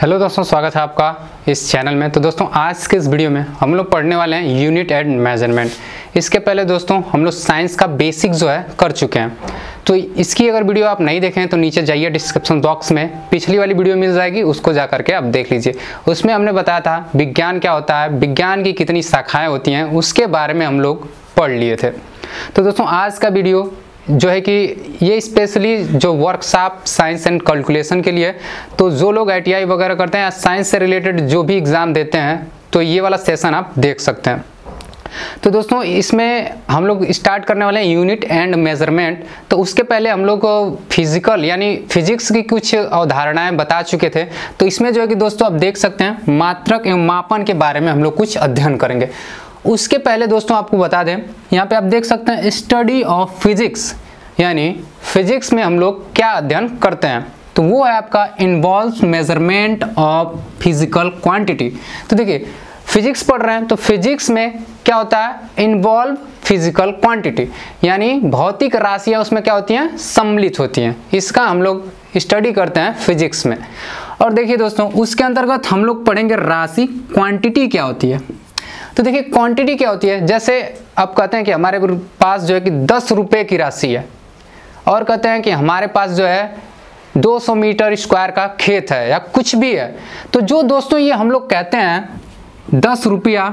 Hello दोस्तों, स्वागत है आपका इस चैनल में। तो दोस्तों आज के इस वीडियो में हम लोग पढ़ने वाले हैं यूनिट एंड मेजरमेंट। इसके पहले दोस्तों हम लोग साइंस का बेसिक जो है कर चुके हैं। तो इसकी अगर वीडियो आप नहीं देखें तो नीचे जाइए, डिस्क्रिप्शन बॉक्स में पिछली वाली वीडियो मिल जाएगी, उसको जा करके आप देख लीजिए। उसमें हमने बताया था विज्ञान क्या होता है, विज्ञान की कितनी शाखाएँ होती हैं, उसके बारे में हम लोग पढ़ लिए थे। तो दोस्तों आज का वीडियो जो है कि ये स्पेशली जो वर्कशॉप साइंस एंड कैलकुलेशन के लिए, तो जो लोग ITI वगैरह करते हैं या साइंस से रिलेटेड जो भी एग्ज़ाम देते हैं तो ये वाला सेशन आप देख सकते हैं। तो दोस्तों इसमें हम लोग स्टार्ट करने वाले हैं यूनिट एंड मेजरमेंट। तो उसके पहले हम लोग फिजिकल यानी फिजिक्स की कुछ अवधारणाएं बता चुके थे। तो इसमें जो है कि दोस्तों आप देख सकते हैं मात्रक एवं मापन के बारे में हम लोग कुछ अध्ययन करेंगे। उसके पहले दोस्तों आपको बता दें, यहाँ पे आप देख सकते हैं स्टडी ऑफ फिजिक्स, यानी फिजिक्स में हम लोग क्या अध्ययन करते हैं। तो वो है आपका involve measurement of physical quantity. तो देखिए फिजिक्स पढ़ रहे हैं तो फिजिक्स में क्या होता है, इन्वॉल्व फिजिकल क्वांटिटी, यानी भौतिक राशियाँ उसमें क्या होती हैं, सम्मिलित होती हैं। इसका हम लोग स्टडी करते हैं फिजिक्स में। और देखिए दोस्तों उसके अंतर्गत हम लोग पढ़ेंगे राशि, क्वांटिटी क्या होती है। तो देखिए क्वांटिटी क्या होती है, जैसे आप कहते हैं कि हमारे पास जो है कि 10 रुपये की राशि है, और कहते हैं कि हमारे पास जो है 200 मीटर स्क्वायर का खेत है या कुछ भी है। तो जो दोस्तों ये हम लोग कहते हैं 10 रुपया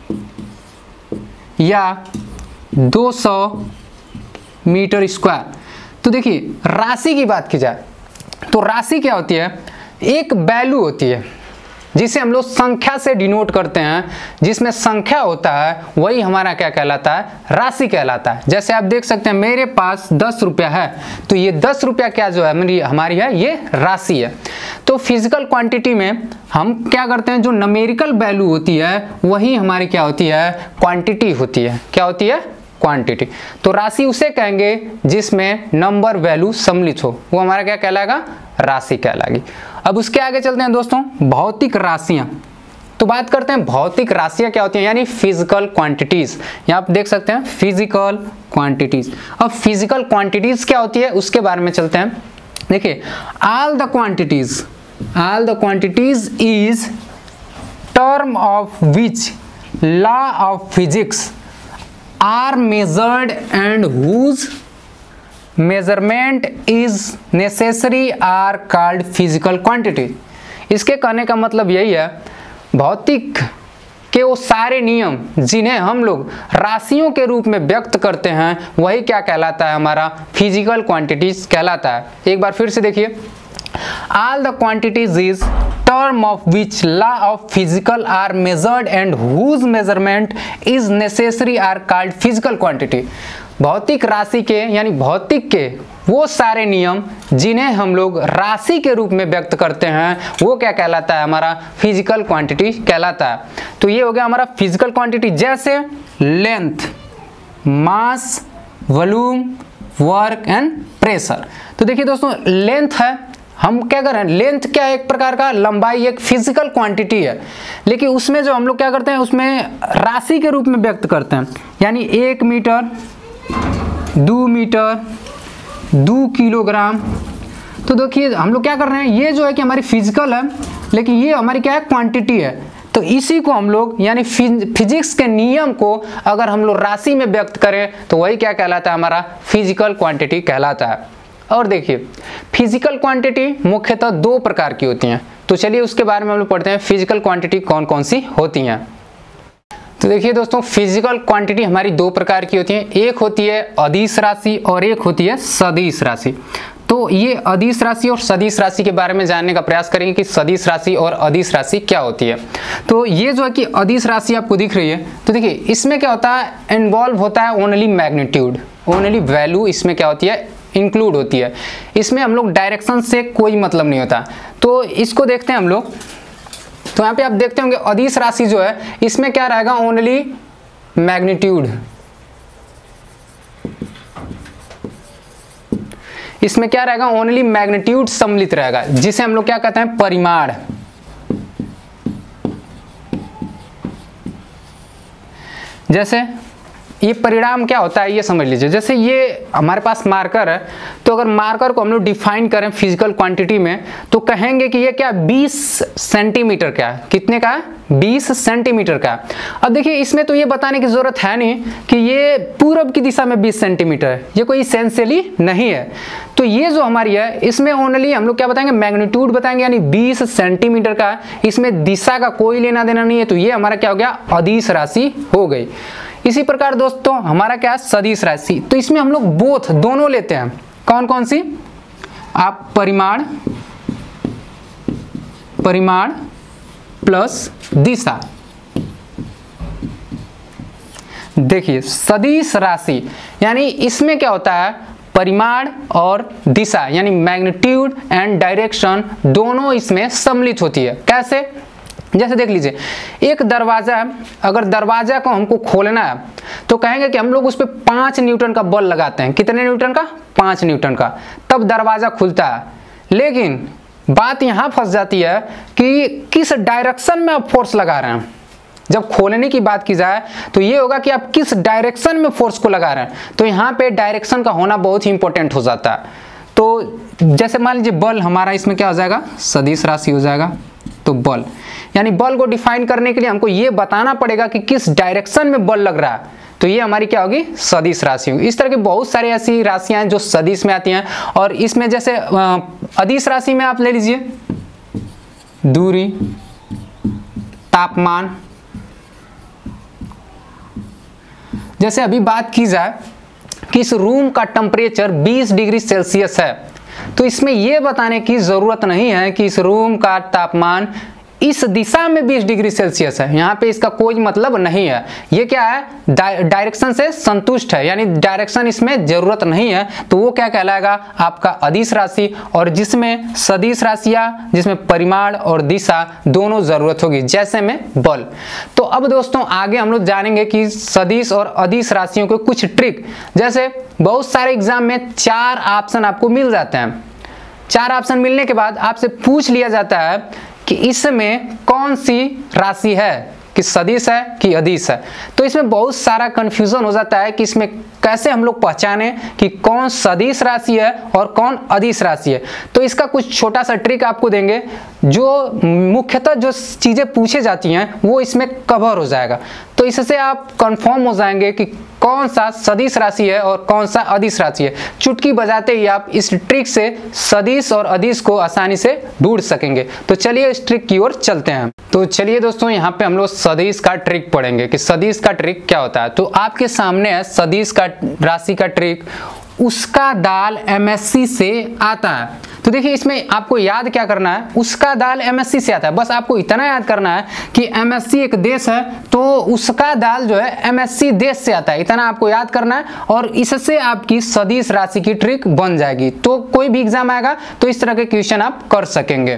या 200 मीटर स्क्वायर, तो देखिए राशि की बात की जाए तो राशि क्या होती है, एक वैल्यू होती है जिसे हम लोग संख्या से डिनोट करते हैं। जिसमें संख्या होता है वही हमारा क्या कहलाता है, राशि कहलाता है। जैसे आप देख सकते हैं मेरे पास 10 रुपया है, तो ये 10 रुपया क्या जो है हमारी है, ये राशि है। तो फिजिकल क्वांटिटी में हम क्या करते हैं, जो न्यूमेरिकल वैल्यू होती है वही हमारी क्या होती है, क्वांटिटी होती है। क्या होती है, क्वांटिटी। तो राशि उसे कहेंगे जिसमें नंबर वैल्यू सम्मिलित हो, वो हमारा क्या कहलाएगा, राशि कहलाएगी। अब उसके आगे चलते हैं दोस्तों, भौतिक राशियां। तो बात करते हैं भौतिक राशियां क्या होती हैं, यानी फिजिकल क्वांटिटीज। यहाँ आप देख सकते हैं फिजिकल क्वांटिटीज। अब फिजिकल क्वांटिटीज क्या होती है उसके बारे में चलते हैं। देखिए all the quantities is term of which law of physics are measured and whose measurement is necessary are called physical quantity. इसके कहने का मतलब यही है, भौतिक के वो सारे नियम जिन्हें हम लोग राशियों के रूप में व्यक्त करते हैं वही क्या कहलाता है, हमारा फिजिकल क्वांटिटीज कहलाता है। एक बार फिर से देखिए, all the quantities is term of which law of physical are measured and whose measurement is necessary are called physical quantity। भौतिक राशि के यानी भौतिक के वो सारे नियम जिन्हें हम लोग राशि के रूप में व्यक्त करते हैं वो क्या कहलाता है, हमारा फिजिकल क्वांटिटी कहलाता है। तो ये हो गया हमारा फिजिकल क्वांटिटी। जैसे length, mass, volume, work and pressure. तो देखिए दोस्तों लेंथ है, हम क्या कर रहे हैं, लेंथ क्या है, एक प्रकार का लंबाई, एक फिजिकल क्वांटिटी है। लेकिन उसमें जो हम लोग क्या करते हैं, उसमें राशि के रूप में व्यक्त करते हैं, यानी 1 मीटर, 2 मीटर, 2 किलोग्राम। तो देखिए हम लोग क्या कर रहे हैं, ये जो है कि हमारी फिजिकल है, लेकिन ये हमारी क्या है, क्वांटिटी है। तो इसी को हम लोग यानी फिजिक्स के नियम को अगर हम लोग राशि में व्यक्त करें तो वही क्या कहलाता है, हमारा फिजिकल क्वांटिटी कहलाता है। और देखिए फिजिकल क्वांटिटी मुख्यतः 2 प्रकार की होती हैं। तो चलिए उसके बारे में हम लोग पढ़ते हैं, फिजिकल क्वांटिटी कौन कौन सी होती हैं। तो देखिए दोस्तों फिजिकल क्वांटिटी हमारी 2 प्रकार की होती हैं। एक होती है अदिश राशि और एक होती है सदिश राशि। तो ये अदिश राशि और सदिश राशि के बारे में जानने का प्रयास करेंगे कि सदिश राशि और अदिश राशि क्या होती है। तो ये जो है कि अदिश राशि आपको दिख रही है, तो देखिए इसमें क्या होता है, इन्वॉल्व होता है ओनली मैग्नीट्यूड, ओनली वैल्यू इसमें क्या होती है, इंक्लूड होती है। इसमें हम लोग डायरेक्शन से कोई मतलब नहीं होता। तो इसको देखते हैं हम लोग। तो यहाँ पे आप देखते होंगे अदिश राशि जो है इसमें क्या रहेगा, ओनली मैग्नीट्यूड। इसमें क्या रहेगा, ओनली मैग्नीट्यूड सम्मिलित रहेगा, जिसे हम लोग क्या कहते हैं, परिमाण। जैसे ये परिणाम क्या होता है ये समझ लीजिए। जैसे ये हमारे पास मार्कर है, तो अगर मार्कर को हम लोग डिफाइन करें फिजिकल क्वांटिटी में तो कहेंगे कि ये क्या 20 सेंटीमीटर का है। कितने का है? 20 सेंटीमीटर का। अब देखिए इसमें तो ये बताने की जरूरत है नहीं कि ये पूरब की दिशा में 20 सेंटीमीटर है, ये कोई इसेंशियली नहीं है। तो ये जो हमारी है इसमें ओनली हम लोग क्या बताएंगे? मैग्नीट्यूड बताएंगे, यानी 20 सेंटीमीटर का। इसमें दिशा का कोई लेना देना नहीं है, तो ये हमारा क्या हो गया? अदिश राशि हो गई। इसी प्रकार दोस्तों हमारा क्या है? सदिश राशि। तो इसमें हम लोग बोथ दोनों लेते हैं। कौन कौन सी? आप परिमाण प्लस दिशा। देखिए सदिश राशि यानी इसमें क्या होता है? परिमाण और दिशा यानी मैग्नीट्यूड एंड डायरेक्शन दोनों इसमें सम्मिलित होती है। कैसे? जैसे देख लीजिए, एक दरवाजा है, अगर दरवाजा को हमको खोलना है तो कहेंगे कि हम लोग उस पर 5 न्यूटन का बल लगाते हैं। कितने न्यूटन का? 5 न्यूटन का, तब दरवाजा खुलता है। लेकिन बात यहां फंस जाती है कि किस डायरेक्शन में आप फोर्स लगा रहे हैं। जब खोलने की बात की जाए तो ये होगा कि आप किस डायरेक्शन में फोर्स को लगा रहे हैं, तो यहाँ पे डायरेक्शन का होना बहुत ही इंपॉर्टेंट हो जाता है। तो जैसे मान लीजिए बल हमारा इसमें क्या हो जाएगा? सदिश राशि हो जाएगा। तो बल यानी बल को डिफाइन करने के लिए हमको ये बताना पड़ेगा कि किस डायरेक्शन में बल लग रहा है, तो ये हमारी क्या होगी? सदिश राशि होगी। इस तरह की बहुत सारी ऐसी राशियां हैं जो सदिश में आती हैं। और इसमें जैसे अदिश राशि में आप ले लीजिए दूरी, तापमान। जैसे अभी बात की जाए कि इस रूम का टेम्परेचर 20 डिग्री सेल्सियस है, तो इसमें यह बताने की जरूरत नहीं है कि इस रूम का तापमान इस दिशा में 20 डिग्री सेल्सियस है। यहाँ पे इसका कोई मतलब नहीं है। ये क्या है? डायरेक्शन से संतुष्ट है, यानी डायरेक्शन इसमें जरूरत नहीं है, तो वो क्या कहलाएगा? आपका अदिश राशि। और जिसमें सदिश राशियां, जिसमें परिमाण और दिशा दोनों जरूरत होगी, जैसे में बल। तो अब दोस्तों आगे हम लोग जानेंगे कि सदिश और अदिश राशियों के कुछ ट्रिक। जैसे बहुत सारे एग्जाम में 4 ऑप्शन आपको मिल जाते हैं। 4 ऑप्शन मिलने के बाद आपसे पूछ लिया जाता है कि इसमें कौन सी राशि है, कि सदिश है कि अदिश है। तो इसमें बहुत सारा कंफ्यूजन हो जाता है कि इसमें कैसे हम लोग पहचाने कि कौन सदिश राशि है और कौन अदिश राशि है। तो इसका कुछ छोटा सा ट्रिक आपको देंगे, जो मुख्यतः जो चीजें पूछे जाती हैं वो इसमें कवर हो जाएगा। तो इससे आप कंफर्म हो जाएंगे कि कौन सा सदिश राशि है और कौन सा अदिश राशि है। चुटकी बजाते ही आप इस ट्रिक से सदिश और अदिश को आसानी से ढूंढ सकेंगे। तो चलिए इस ट्रिक की ओर चलते हैं। तो चलिए दोस्तों यहाँ पे हम लोग सदिश का ट्रिक पढ़ेंगे कि सदिश का ट्रिक क्या होता है। तो आपके सामने है सदिश का राशि का ट्रिक। उसका दाल MSc से आता है। तो देखिए इसमें आपको याद क्या करना है? उसका दाल MSc से आता है। बस आपको इतना याद करना है कि MSc एक देश है, तो उसका दाल जो है MSc देश से आता है, इतना आपको याद करना है। और इससे आपकी सदिश राशि की ट्रिक बन जाएगी। तो कोई भी एग्जाम आएगा तो इस तरह के क्वेश्चन आप कर सकेंगे।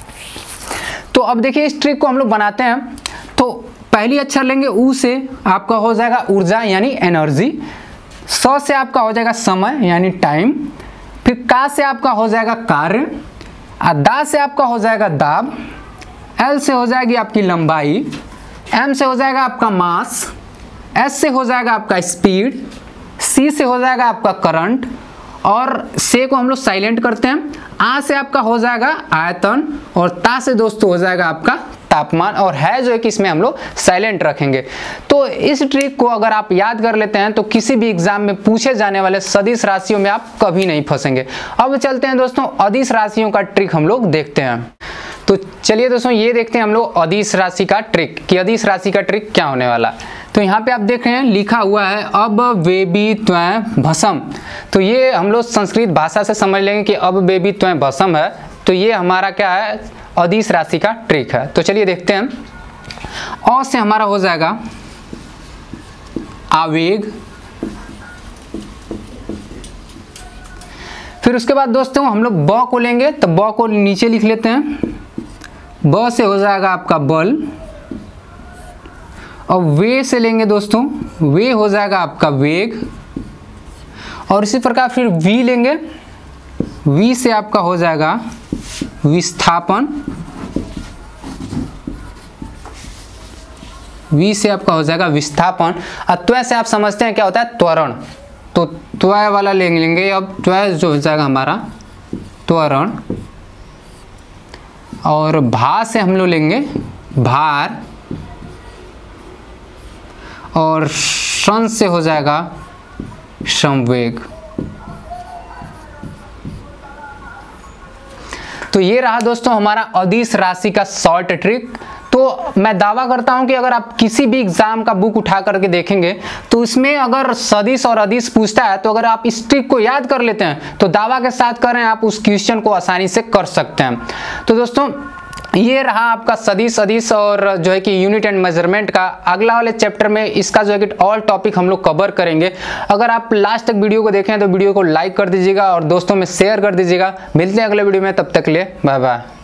तो अब देखिए इस ट्रिक को हम लोग बनाते हैं। तो पहली अक्षर लेंगे ऊ से, आपका हो जाएगा ऊर्जा यानी एनर्जी। स से आपका हो जाएगा समय यानी टाइम। फिर का से आपका हो जाएगा कार्य। दा से आपका हो जाएगा दाब। एल से हो जाएगी आपकी लंबाई। एम से हो जाएगा आपका मास। एस से हो जाएगा आपका स्पीड। सी से हो जाएगा आपका करंट। और से को हम लोग साइलेंट करते हैं। आ से आपका हो जाएगा आयतन। और ता से दोस्तों हो जाएगा आपका तापमान। और है जो है कि इसमें हम लोग साइलेंट रखेंगे। तो इस ट्रिक को अगर आप याद कर लेते हैं तो किसी भी एग्जाम में पूछे जाने वाले सदिश राशियों में आप कभी नहीं फंसेंगे। अब चलते हैं दोस्तों अदिश राशियों का ट्रिक हम लोग देखते हैं। तो चलिए दोस्तों ये देखते हैं हम लोग अदिश राशि का ट्रिक कि अदिश राशि का ट्रिक क्या होने वाला। तो यहाँ पे आप देख रहे हैं लिखा हुआ है अब बेबी त्वं भसम। तो ये हम लोग संस्कृत भाषा से समझ लेंगे कि अब बेबी त्वं भसम है। तो ये हमारा क्या है? अदिश राशि का ट्रिक है। तो चलिए देखते हैं। अ से हमारा हो जाएगा आवेग। फिर उसके बाद दोस्तों हम लोग ब को लेंगे, तो ब को नीचे लिख लेते हैं। ब से हो जाएगा आपका बल। और वे से लेंगे दोस्तों, वे हो जाएगा आपका वेग। और इसी प्रकार फिर वी लेंगे। वी से आपका हो जाएगा विस्थापन। वी से आपका हो जाएगा विस्थापन, और त्वय से आप समझते हैं क्या होता है, त्वरण। तो त्वय वाला ले लेंगे, अब त्वय जो हो जाएगा हमारा त्वरण, और भा से हम लोग लेंगे भार, और शन से हो जाएगा संवेग। तो ये रहा दोस्तों हमारा अदिश राशि का शॉर्ट ट्रिक। तो मैं दावा करता हूं कि अगर आप किसी भी एग्जाम का बुक उठा करके देखेंगे तो इसमें अगर सदिश और अदिश पूछता है, तो अगर आप इस ट्रिक को याद कर लेते हैं तो दावा के साथ करें आप उस क्वेश्चन को आसानी से कर सकते हैं। तो दोस्तों ये रहा आपका सदिश अदिश और जो है कि यूनिट एंड मेजरमेंट का। अगला वाले चैप्टर में इसका जो है कि ऑल टॉपिक हम लोग कवर करेंगे। अगर आप लास्ट तक वीडियो को देखें तो वीडियो को लाइक कर दीजिएगा और दोस्तों में शेयर कर दीजिएगा। मिलते हैं अगले वीडियो में, तब तक के लिए बाय बाय।